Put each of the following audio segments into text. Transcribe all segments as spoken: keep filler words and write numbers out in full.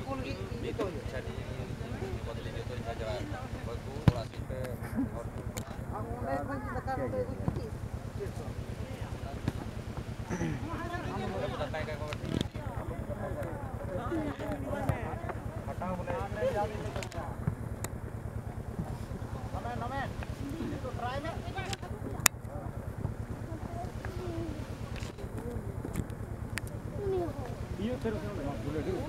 Itu jadi buat ini itu saja. Bagus latih ke Iya terus boleh dulu.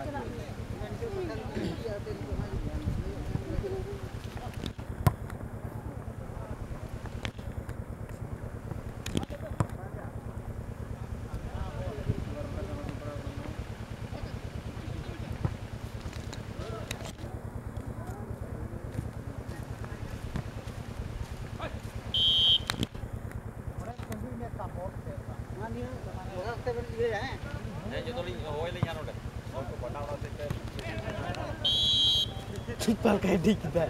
Cipal kayak di kita.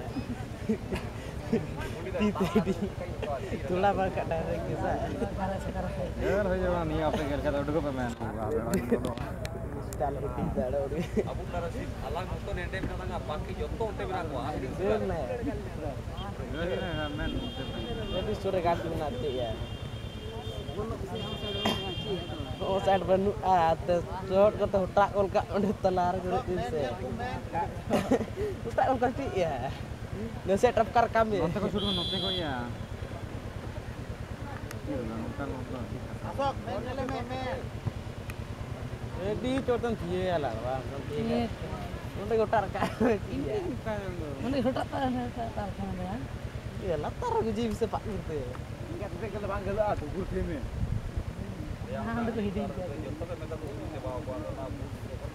Di tadi. Itulah bakal dari kita. Ya, jangan nih apa yang kata udah gue pemain. Kalau tidak ada udah. Abu narasim alang nonton ente bilang apa ki joto ente bilang wah. Benar. Jadi sore ganti nanti ya. Oh saya benu atas short kata hutak kol kak udah telar gitu sih. Hutak kol kak ya. Nggak saya terapkar kami. Nanti kau suruh nonton kok ya. Iya nonton nonton. Asok, main main. Jadi cotan dia lah bang. Iya. Nanti hutak kak. Iya. Nanti hutak tak tak tak ya. Iya latar gue bisa pak gitu. Ingat saya kalau bang kalau ada gue kene. Nah, ada kehidupan. Joto kan minta tolong dia bawa bawa abu.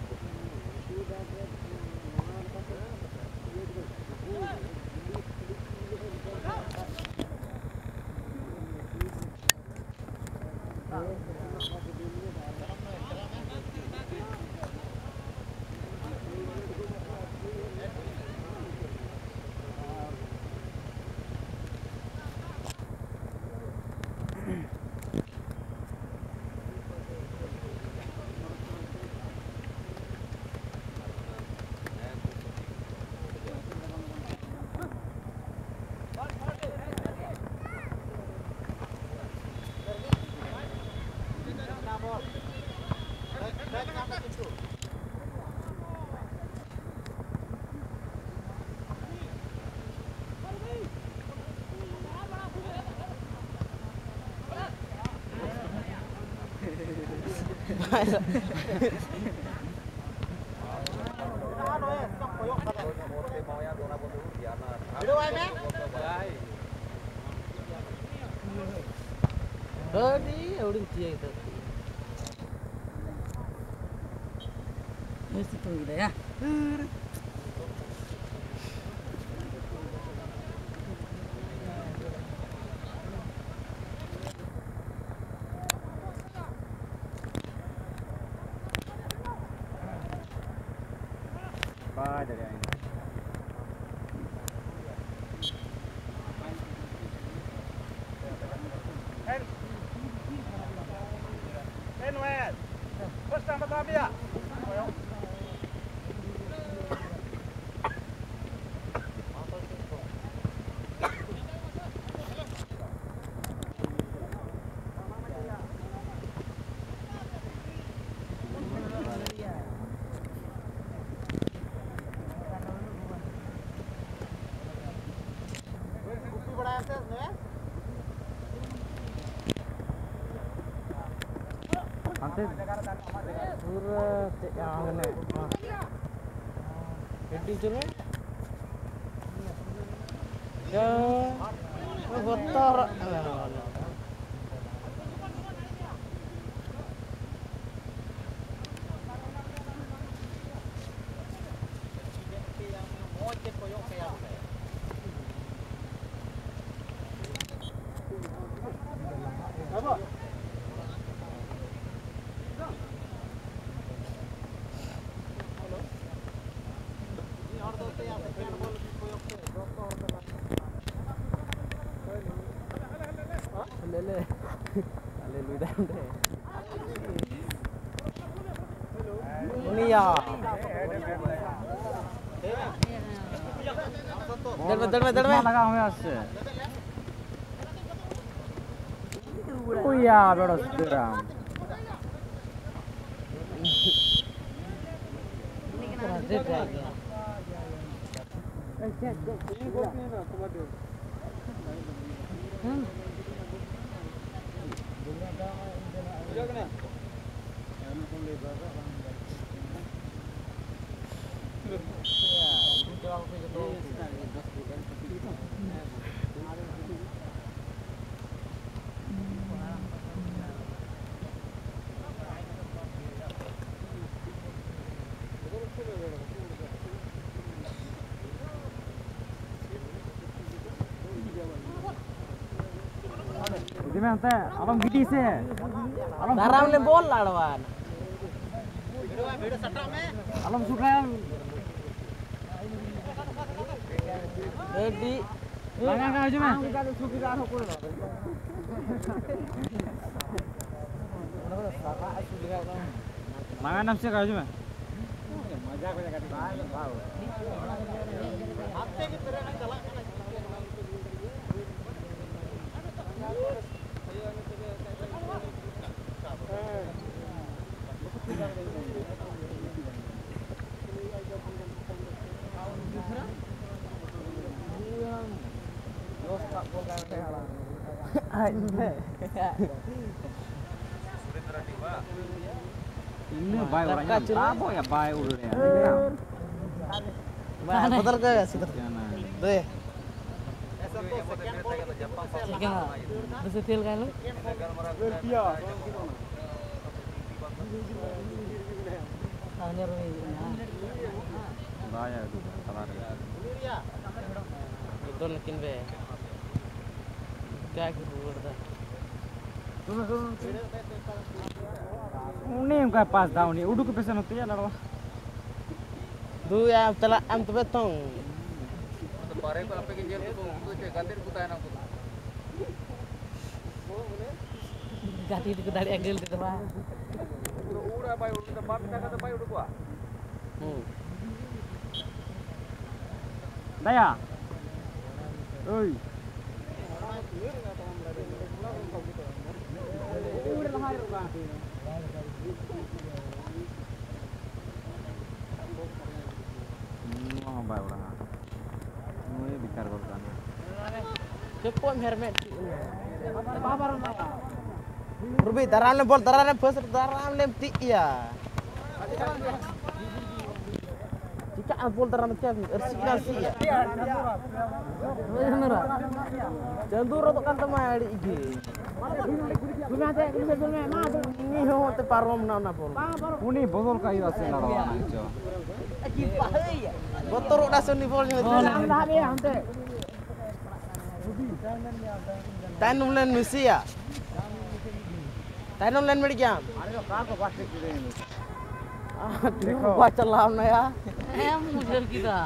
Tadi udah dia itu. Mesti tunggu deh ya. Apa dari ini? En. En wes. Wes tambah tapi ya. Nanti Surat yang ini. Jadi cuma. Ya, kotor. Apa? Lele. Lele ludah deh. Ini ya. दड़ में दड़ में दड़ में लगा हमें আসছে ওইয়া বড় Suram Gimana teh? Abang gede sih. Daram le bol lawan. Alam suka yang Ready. Langan kan aja mah. Langan nafsu kan aja mah. Mजा ko jaga di tahu. Hafte ki तरह चला ini bay orangnya apa ya bay urutnya बदल गया सीधा दे क्या दूसरे तेल का लो आने रोई बाया तलार दो लेकिन बे क्या की बोलता सुनो सुनो उन्हें उनका पास था उन्हें उड़ू के पैसे नोते या लड़वा दो या चला am tu betong Pare ko ape ke jel ko ko che gandir ko tayna ko gati di kedari agel di depan ura bay uru ta bap ta ka bay uru ko hmm daya oi mau bay orang ini bicar korban cepon hermet Ruby daran le bol daran le first daran le ti ya jika bol daran macam ersina si ya benar jandur to kan tamai igi gumate gumate ma ini ho te parom na na bol ini botol kayu asli larawan aja botol udah seni bolnya tanum len misi ya tanum len mediam देखो बात चलाम ना यार हम मुझे किदा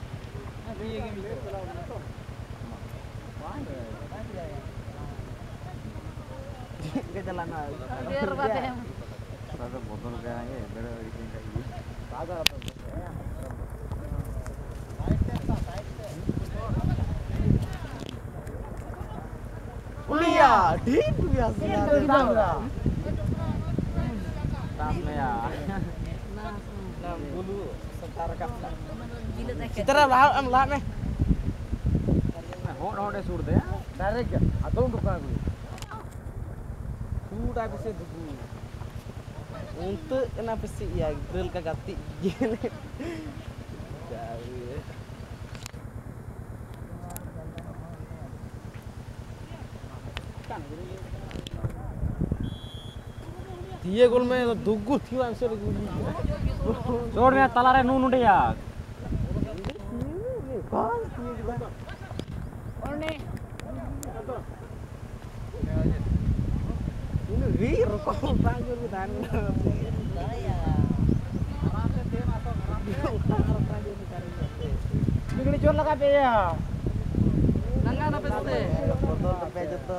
के चलाना देर बात है सादा बोतल का है बड़ा रीजन का ये सादा Ulia, dit biasa. Tamnya ya. Dulu sekarang kapal. Citra lah, am lah nih. Ho ho deh sur deh. Direct atau duka gue. Sudah bisa duku. Untuk kenapa sih ya grill kagak ti gini. Jauh. दिए गोल में दुगु थियो answer गोली जोड़ में तला रे नून उड़े यार कौन ओने ini rir kok banjur dan बिगड़ी जोर लगा पे या नंगा ना पेते बदल पे जतो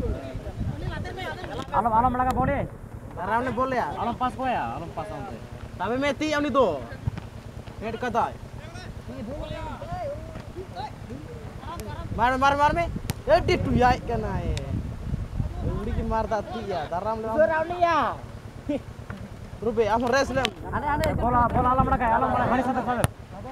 alam alam लगा बोले आराम ने बोले यार alam pas को या alam pas हमसे Tapi meti yang itu. Head kata. Mar mar mar me. Eh di tuyai kena eh. Udi ki mar dati ya. Taram le. Surau ni ya. Rube am reslam. Bola bola alam mana kayak alam mana. Mari sadar sadar.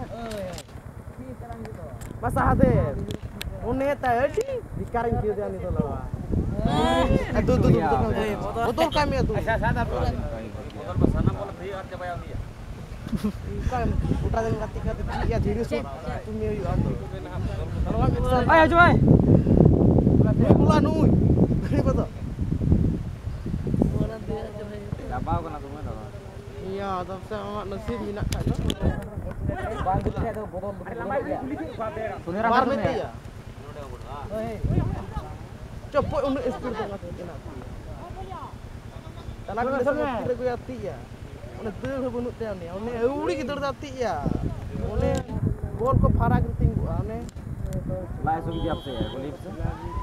Masa hade. Unne ta edi dikaring ki dia ni to lawa. Eh tu tu tu. Betul kami itu. Sadar tu. Modal bersana bola beri harga bayar dia. Kan putra dan ketika ya diri su tumio yu ando. Kalau kami Ayo coba. Pula nui. Ini betul. Dabau kena tu mana. Iya, tapi sama nasib minat kan. Bantu saya tu botol botol. Sunira Mar mana meti ya? ya. Cepot untuk ekspor sangat kena. Tanah kita semua kira gue hati ya. One deur ho bunut te one. One euri ki deur hati ya. One gol ko phara ki tinggu one. Lai sung diap se ya, golip se.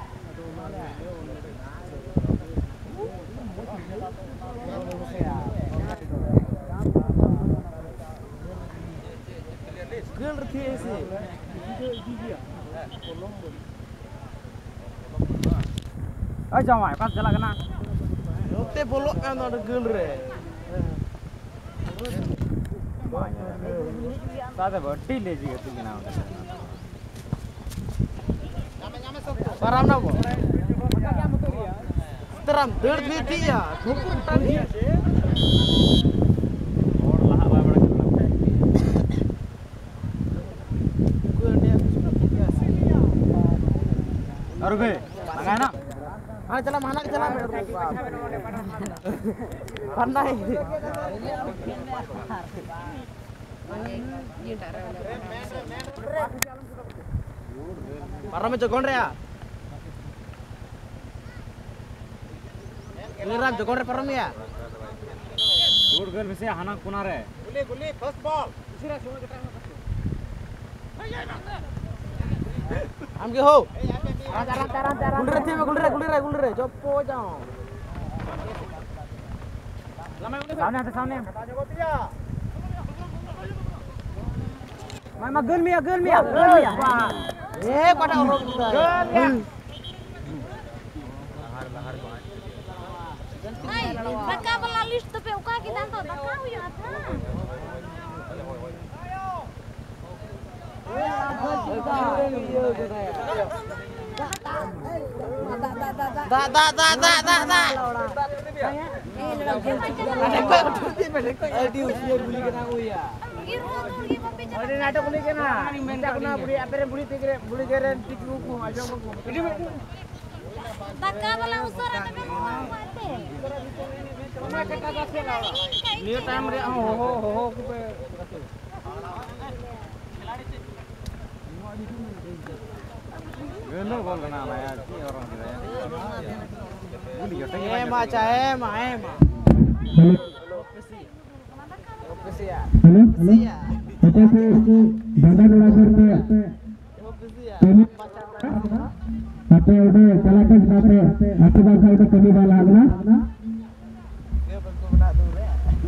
Gel rthi ese. Ayo jawai, pas jalan kena. Ote bolok kan ada gel re. Sada batti le ji tu kena. Param na bo. Teram deur thi ya. Thukur tadi. और लाहा बड़ा बड़ा Gel dia sudah biasa. और गए लगा ना हाँ चला माना चला pandai parah macam kon rea liram jagon re param ya दूर गल में से हाना कुना रे Guli, guli, first ball. amge ho gulre thi me gulre gulre gulre chopo jao सामने आते सामने Jago pia. मैं मैं गल में गल में गल में वाह eh pada orang kita Ay, daka bala list to pe uka kita to daka hu ya tha. da da da da da da di usia beli kena uya Iru tu gi pape cha. अरे नाटक बोली के ना minta kena buri apere buri tigre buri gere tikruku aja ko Daka bala usara te pe mo ate. Ni time re ho ho ho ho ku pe Gelo gol kena lah ya, si orang kita ya. Buli yo tanya eh ma cha eh ma eh ma opesi ya Halo, halo. ya Apa saya itu dadah doa serta opesi ya apa udah salah ke apa apa bahasa itu kami balas na ke bentuk benak tu re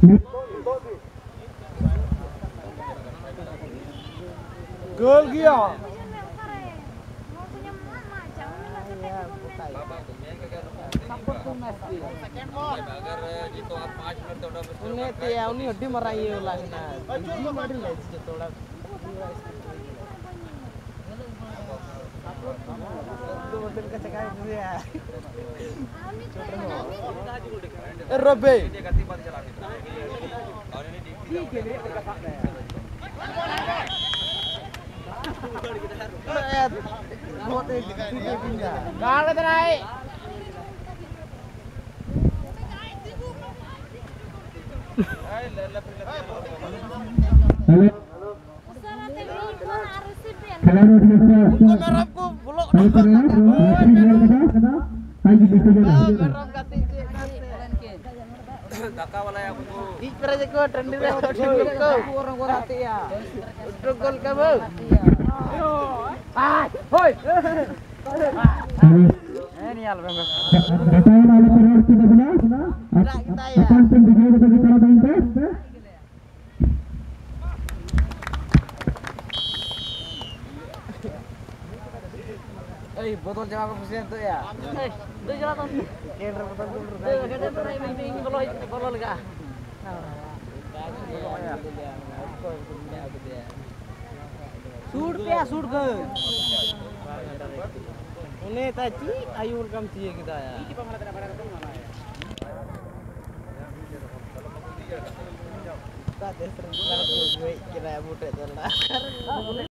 gol gya Mo punya mama jangan lah ke Bapak tu main ke kan? Second ball. Agar jitu आप पाँच minute तो उड़ा उन्हें ते उन्हें हड्डी मराई है लगना हड्डी मरी ले जी थोड़ा दो दिन का चकाई मुझे है रबे dia ganti balik jalan itu. Tahun ini di बहुत एक pindah Kala terai. halo usara te ni ko harus sipin. kalau udah sudah को merah को bulok kalau pernah masih biar kata kata lagi bisa jadi merah kati cek Daka wala yang aku di kerja ko trendy re trendy ko orang orang hati ya itu gol kamu Ah, hoi. halo Eh ni al bang. Betul, oleh pernah kita benar. kita ya Akan pun video kita kita tonton. Eh, botol jangan apa persen tuh ya? Eh, udah jalan tuh. Kender botol dulu. Eh, kender tuh ini ini kalau kalau lega. Sur ya, sur ke. Une taci ayur kam cie kita ya. Kita sering gue kira budak jalan.